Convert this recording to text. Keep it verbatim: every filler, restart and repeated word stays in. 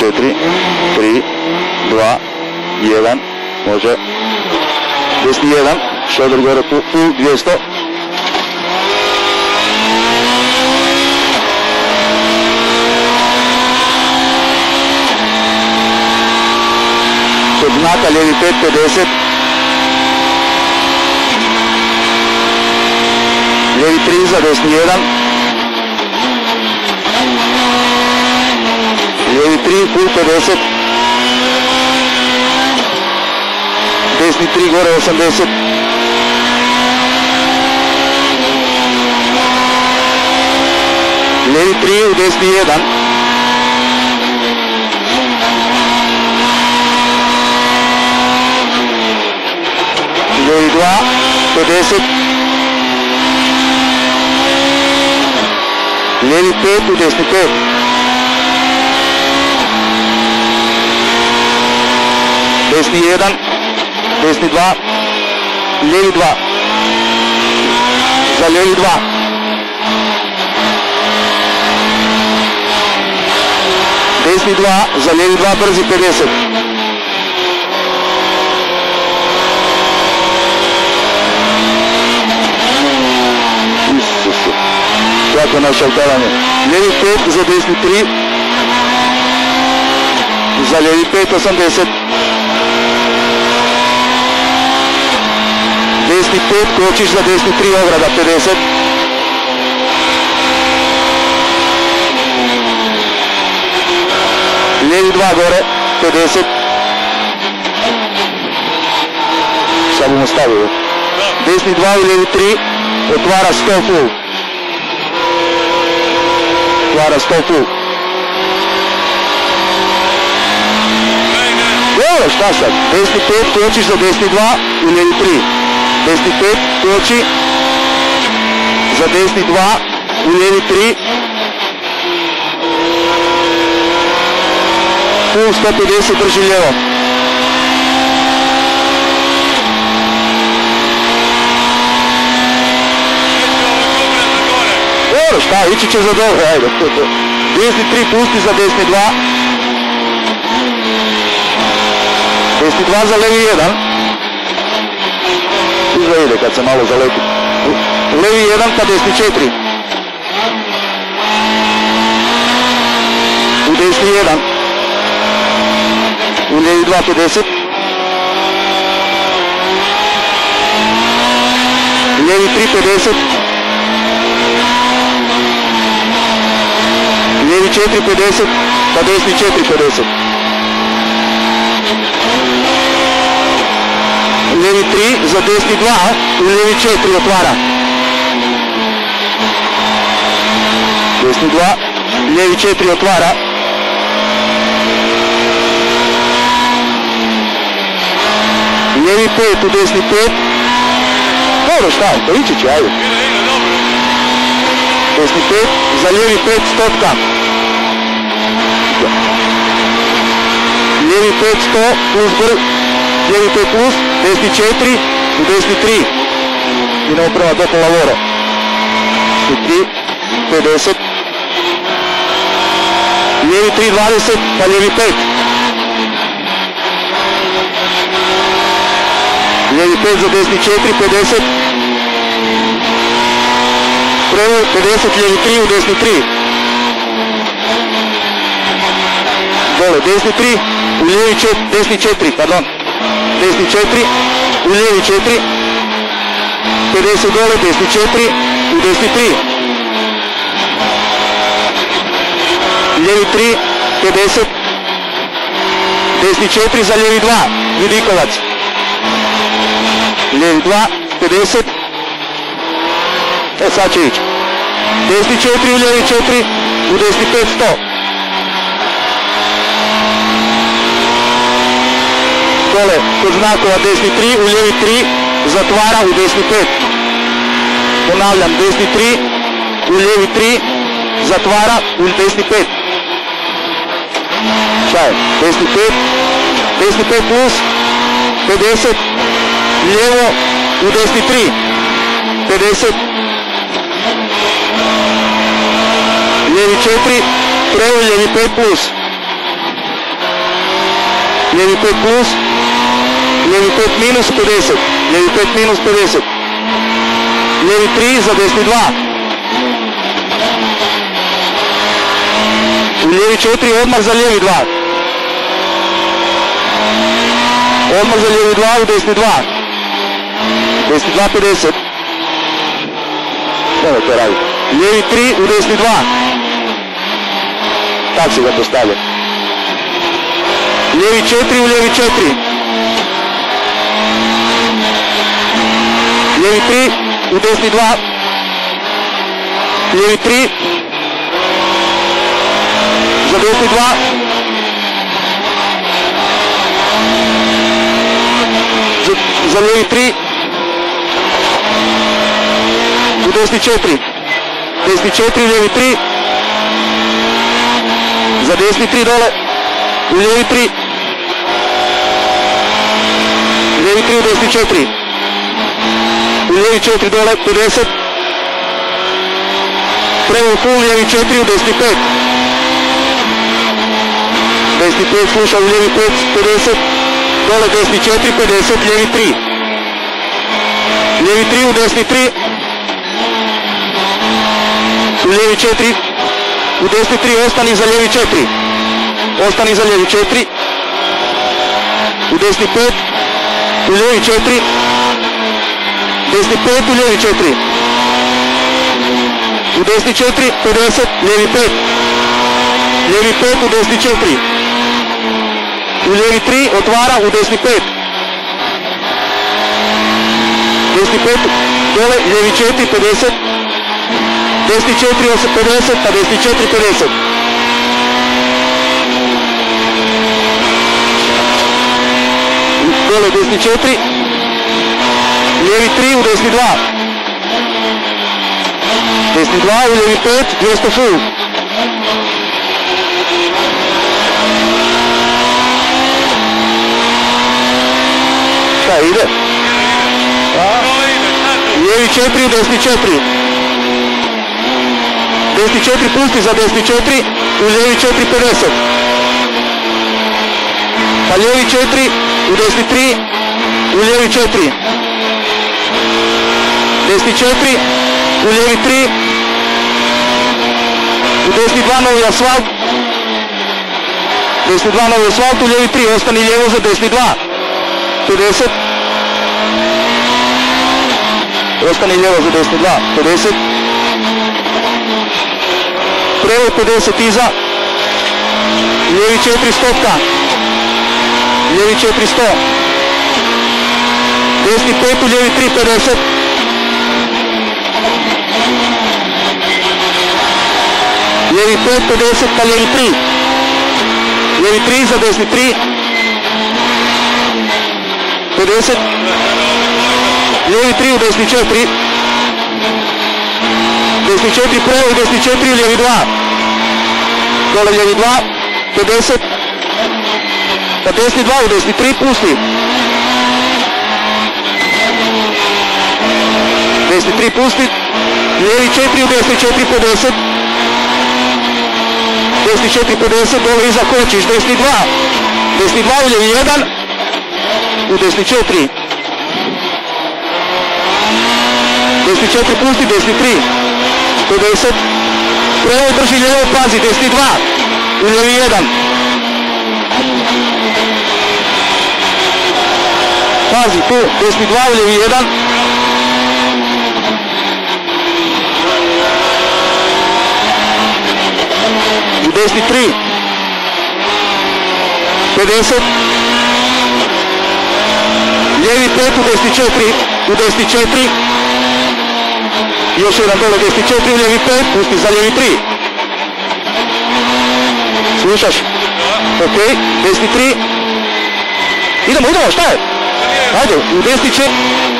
četiri, tri, dva, jedan, može. Desni jedan, shoulder gore, full, dvjesto. Kod znaka lijevi pet, pedeset. Lijevi tri za desni jedan. Lijevi tri, full pedeset. Desni tri gore osamdeset. Lijevi tri u desni jedan. Lijevi dva, pedeset. Lijevi pet u desni pet. Desni jedan. Desni dva. Lijevi dva. Za lijevi dva. Desni dva. Za lijevi dva brzi pedeset. Isuse. Kako naše udaranje. Lijevi pet za desni tri. Za lijevi pet osamdeset. Desni pet, kočiš za desni tri, ograda pedeset. Lijevi dva gore, pedeset. Sad bomo stavili. Desni dva i lijevi tri, otvara sto full. Otvara sto full. Dobro, šta sad? Desni pet, kočiš za desni dva i lijevi tri. Desni pet, koči za desni dva, u lijevi tri. Full sto pedeset, drži lijevo. Dobro, šta, ići će za dobro, ajde. Desni tri, pusti za desni dva. Desni dva za levi jedan. Izva ide kad se malo zaleti. Levi jedan pa desni četiri. U desni jedan. U lijevi dva pedeset. Lijevi tri pedeset. Lijevi četiri pedeset pa desni četiri pedeset. Lijevi tri za desni dva, u lijevi četiri otvara. Desni dva, lijevi četiri otvara. Lijevi pet u desni pet. Dobro, šta je, to ići će, ajde. Desni pet, za lijevi pet stopka. Lijevi pet sto, plus brv. Lijevi pet plus, desni četiri, u desni tri. Idemo prema do lavoro. Desni tri, pedeset. Lijevi tri, dvadeset, pa lijevi pet. Lijevi pet za desni četiri, pedeset. Prvo pedeset, lijevi tri, u desni tri. Dole, desni tri, u lijevi četiri, desni četiri, pardon. Desni četiri, u lijevi četiri, pedeset dole, desni četiri, u desni tri. Lijevi tri, pedeset, desni četiri za lijevi dva, Vidikovac. Lijevi dva, pedeset, e sad će ići. Desni četiri, u lijevi četiri, u desni pet, sto. Dole, kod znakova desni tri, u lijevi tri, zatvara u desni pet. Ponavljam, desni tri, u lijevi tri, zatvara u desni pet. Šta je? Desni pet, desni pet plus, pedeset, lijevo u desni tri, pedeset. Lijevi četiri, prvo lijevi pet plus. lijevi pet plus, lijevi pet minus pedeset, lijevi pet minus pedeset, lijevi tri za desni dva, u lijevi četiri odmah za lijevi dva, odmah za lijevi dva u desni dva, desni dva pedeset, evo to radi, lijevi tri u desni dva, tak se ga postavlja, lijevi četiri u lijevi četiri, lijevi tri u desni dva, lijevi tri za desni dva, za, za lijevi tri, u desni četiri, desni četiri, lijevi tri, za desni tri dole, u lijevi tri, lijevi tri u desni četiri, u lijevi četiri dole, pedeset, prvo full, lijevi četiri u desni pet, desni pet sluša u lijevi pet, pedeset, dole desni četiri, pedeset, lijevi tri, lijevi tri u desni tri, u lijevi četiri, u desni tri, ostani za lijevi četiri, ostani za lijevi četiri, u desni pet, u lijevi četiri, desni pet u lijevi četiri, u desni četiri, pedeset, lijevi pet, lijevi pet u desni četiri, u lijevi tri, otvara u desni pet, desni pet, dole, lijevi četiri, pedeset, desni četiri, pedeset, pa desni četiri, pedeset. Dole desni četiri, lijevi tri u desni dva, desni dva u lijevi pet, dvjesto full. Šta ide? Lijevi četiri u desni četiri, desni četiri pusti za desni četiri, u lijevi četiri, pedeset, pa lijevi četiri, u desni tri, u lijevi četiri, desni četiri, u lijevi tri, u desni dva novi asfalt, desni dva novi asfalt, u lijevi tri, ostani lijevo za desni dva, pedeset, ostani lijevo za desni dva, pedeset, prvo pedeset iza, lijevi četiri, stopka, lijevi četiri, sto, desni pet u lijevi tri, pedeset, lijevi pet, pedeset, pa lijevi tri, lijevi tri za desni tri, pedeset, lijevi tri u desni četiri, desni četiri prvo i desni četiri u lijevi dva, dole lijevi dva, pedeset, pa desni dva u desni tri, pusti, desni tri pusti, lijevi četiri u desni četiri, pedeset, desni četiri, pedeset, dole iza kočiš, desni dva, desni dva u lijevi jedan, u desni četiri, desni četiri pusti, desni tri, pedeset, prvo drži lijevo, pazi, desni dva, u lijevi jedan, pazi tu, desni dva, u lijevi jedan, u desni tri, pedeset, lijevi pet u desni četiri, u desni četiri, još jedan dole desni četiri u lijevi pet, pusti za lijevi tri. Slušaš? Ok, desni tri. Idemo, idemo, šta je? Ajde, u desni četiri.